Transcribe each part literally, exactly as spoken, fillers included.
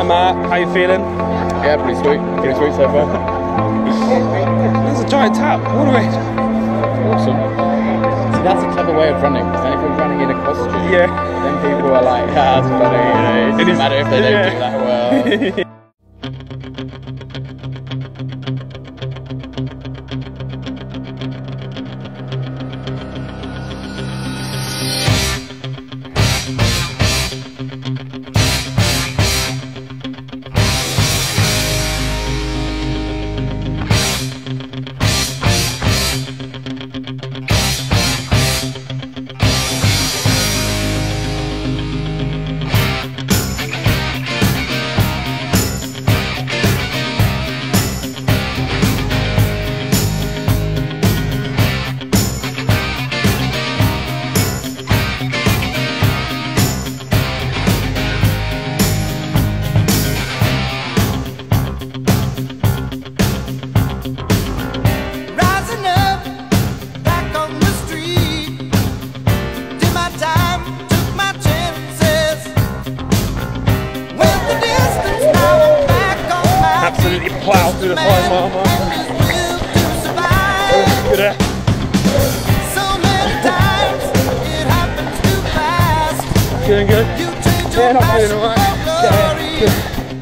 Matt, how you feeling? Yeah, pretty sweet. Pretty sweet so far. There's a giant tap, all the way. Awesome. See, that's a clever way of running. Because then if you're running in a costume, yeah. then people are like, ah, that's funny. You know, it doesn't matter if they don't yeah. do that well. Absolutely plough through the five mile mark. Good air. Feeling good? Yeah, not feeling alright. Yeah, good.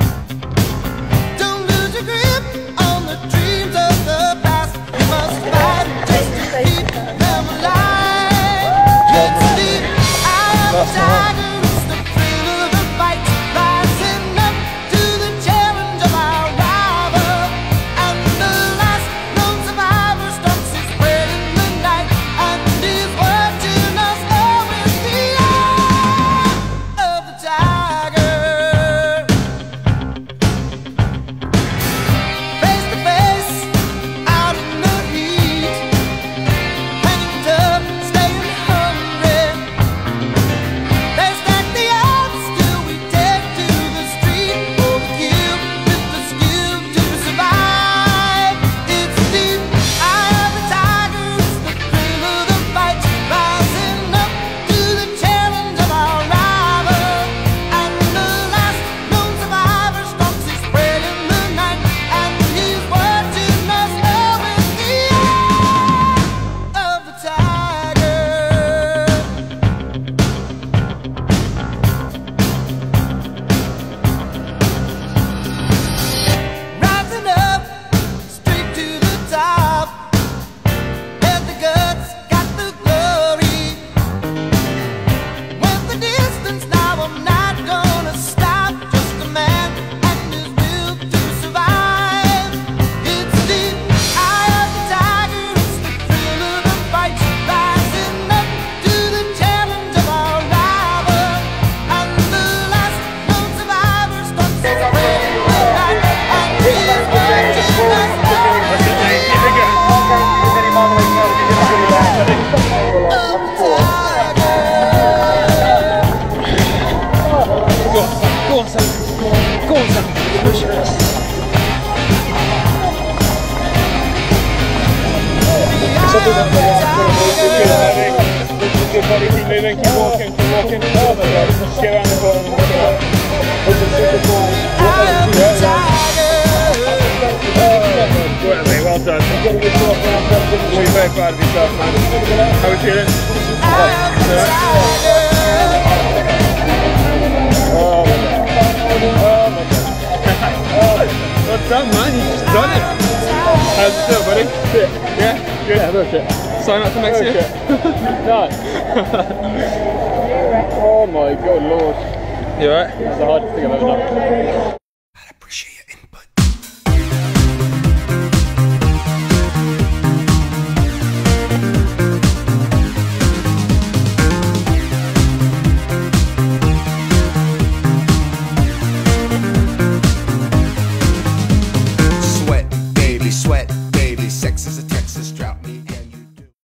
Good body, keep moving, keep walking, keep walking. Get around the corner. Well, mate, well done. You're very proud of yourself, man. How are we feeling? Oh, my God. Well done, man. You just done it. How's it feel, buddy? Shit. Yeah? Good? Yeah, no shit. Sign up for next year? No. Oh my God, Lord. You alright? It's the hardest thing I've ever done.